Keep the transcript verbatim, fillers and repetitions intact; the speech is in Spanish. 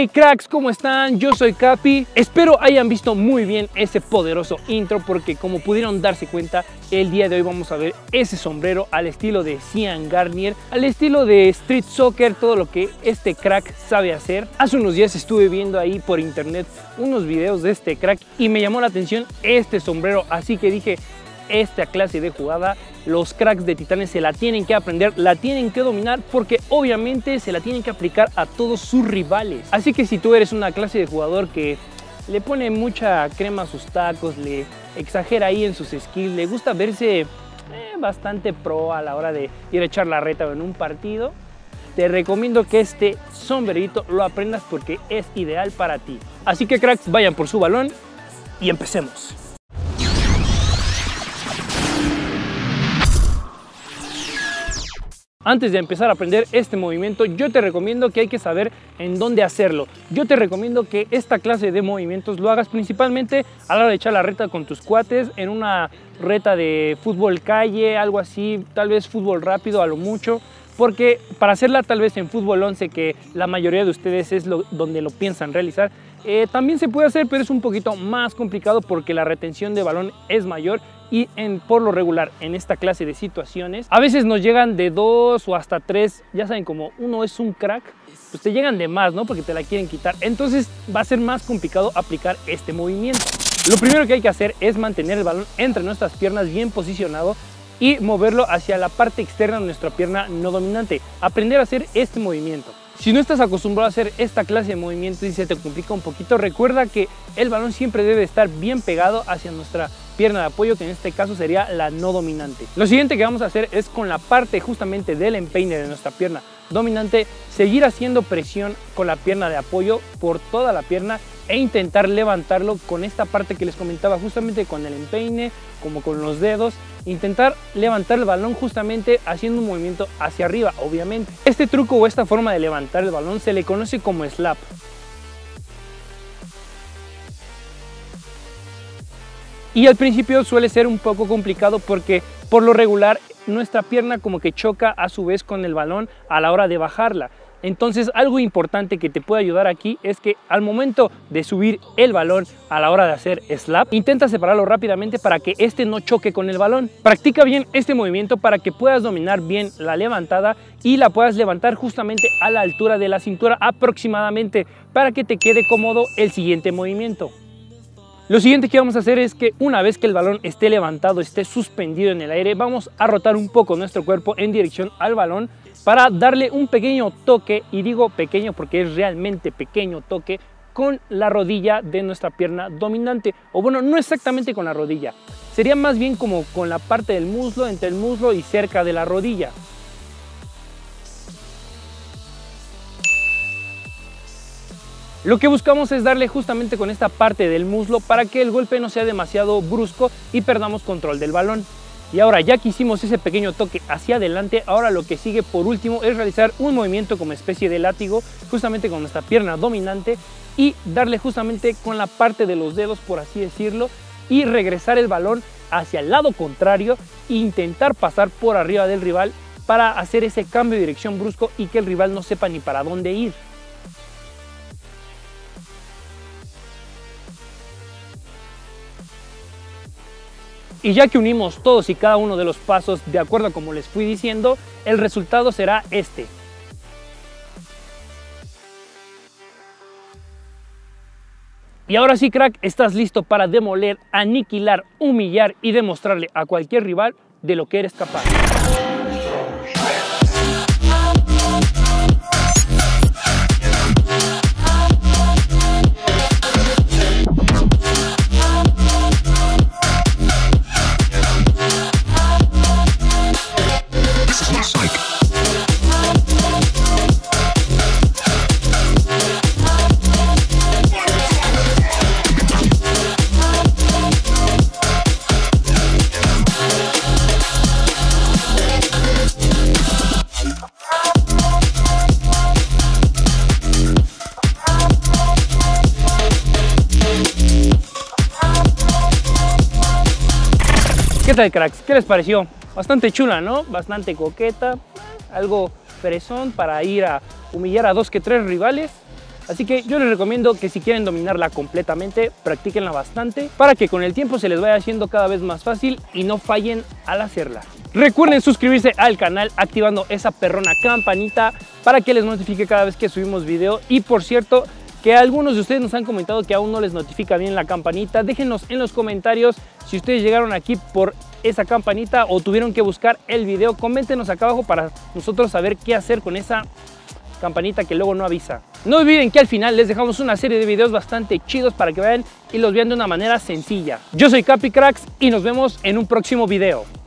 Hey cracks, ¿cómo están? Yo soy Capi. Espero hayan visto muy bien ese poderoso intro porque como pudieron darse cuenta, el día de hoy vamos a ver ese sombrero al estilo de Sean Garnier, al estilo de Street Soccer, todo lo que este crack sabe hacer. Hace unos días estuve viendo ahí por internet unos videos de este crack y me llamó la atención este sombrero, así que dije, esta clase de jugada los cracks de Titanes se la tienen que aprender, la tienen que dominar porque obviamente se la tienen que aplicar a todos sus rivales. Así que si tú eres una clase de jugador que le pone mucha crema a sus tacos, le exagera ahí en sus skills, le gusta verse eh, bastante pro a la hora de ir a echar la reta en un partido, te recomiendo que este sombrerito lo aprendas porque es ideal para ti. Así que cracks, vayan por su balón y empecemos. Antes de empezar a aprender este movimiento, yo te recomiendo que hay que saber en dónde hacerlo. Yo te recomiendo que esta clase de movimientos lo hagas principalmente a la hora de echar la reta con tus cuates, en una reta de fútbol calle, algo así, tal vez fútbol rápido a lo mucho. Porque para hacerla tal vez en fútbol once, que la mayoría de ustedes es lo, donde lo piensan realizar, eh, también se puede hacer, pero es un poquito más complicado porque la retención de balón es mayor y en, por lo regular en esta clase de situaciones a veces nos llegan de dos o hasta tres, ya saben, como uno es un crack, pues te llegan de más, ¿no? Porque te la quieren quitar, entonces va a ser más complicado aplicar este movimiento. Lo primero que hay que hacer es mantener el balón entre nuestras piernas bien posicionado y moverlo hacia la parte externa de nuestra pierna no dominante. Aprender a hacer este movimiento. Si no estás acostumbrado a hacer esta clase de movimientos y se te complica un poquito, recuerda que el balón siempre debe estar bien pegado hacia nuestra pierna de apoyo, que en este caso sería la no dominante. Lo siguiente que vamos a hacer es con la parte justamente del empeine de nuestra pierna dominante, seguir haciendo presión con la pierna de apoyo por toda la pierna e intentar levantarlo con esta parte que les comentaba, justamente con el empeine, como con los dedos, intentar levantar el balón justamente haciendo un movimiento hacia arriba, obviamente. Este truco o esta forma de levantar el balón se le conoce como slap. Y al principio suele ser un poco complicado porque por lo regular nuestra pierna como que choca a su vez con el balón a la hora de bajarla. Entonces algo importante que te puede ayudar aquí es que al momento de subir el balón a la hora de hacer slap, intenta separarlo rápidamente para que este no choque con el balón. Practica bien este movimiento para que puedas dominar bien la levantada y la puedas levantar justamente a la altura de la cintura aproximadamente para que te quede cómodo el siguiente movimiento. Lo siguiente que vamos a hacer es que una vez que el balón esté levantado, esté suspendido en el aire, vamos a rotar un poco nuestro cuerpo en dirección al balón para darle un pequeño toque, y digo pequeño porque es realmente pequeño toque, con la rodilla de nuestra pierna dominante. O bueno, no exactamente con la rodilla, sería más bien como con la parte del muslo, entre el muslo y cerca de la rodilla. Lo que buscamos es darle justamente con esta parte del muslo para que el golpe no sea demasiado brusco y perdamos control del balón. Y ahora ya que hicimos ese pequeño toque hacia adelante, ahora lo que sigue por último es realizar un movimiento como especie de látigo justamente con nuestra pierna dominante y darle justamente con la parte de los dedos, por así decirlo, y regresar el balón hacia el lado contrario e intentar pasar por arriba del rival para hacer ese cambio de dirección brusco y que el rival no sepa ni para dónde ir. Y ya que unimos todos y cada uno de los pasos de acuerdo a como les fui diciendo, el resultado será este. Y ahora sí, crack, estás listo para demoler, aniquilar, humillar y demostrarle a cualquier rival de lo que eres capaz. ¿Qué tal, cracks? ¿Qué les pareció? Bastante chula, ¿no? Bastante coqueta, algo fresón para ir a humillar a dos que tres rivales. Así que yo les recomiendo que si quieren dominarla completamente, practíquenla bastante para que con el tiempo se les vaya haciendo cada vez más fácil y no fallen al hacerla. Recuerden suscribirse al canal activando esa perrona campanita para que les notifique cada vez que subimos video. Y por cierto, que algunos de ustedes nos han comentado que aún no les notifica bien la campanita. Déjenos en los comentarios si ustedes llegaron aquí por esa campanita o tuvieron que buscar el video. Coméntenos acá abajo para nosotros saber qué hacer con esa campanita que luego no avisa. No olviden que al final les dejamos una serie de videos bastante chidos para que vean y los vean de una manera sencilla. Yo soy Capi Cracks y nos vemos en un próximo video.